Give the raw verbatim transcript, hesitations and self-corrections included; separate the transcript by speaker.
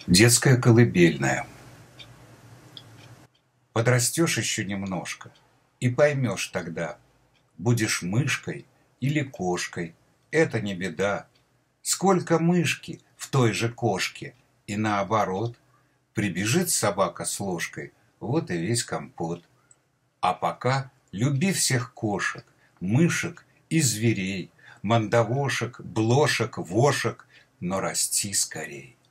Speaker 1: Детская колыбельная. Подрастешь еще немножко, и поймешь тогда, будешь мышкой или кошкой, это не беда. Сколько мышки в той же кошке, и наоборот. Прибежит собака с ложкой, вот и весь компот. А пока люби всех кошек, мышек и зверей, мандавошек, блошек, вошек, но расти скорей.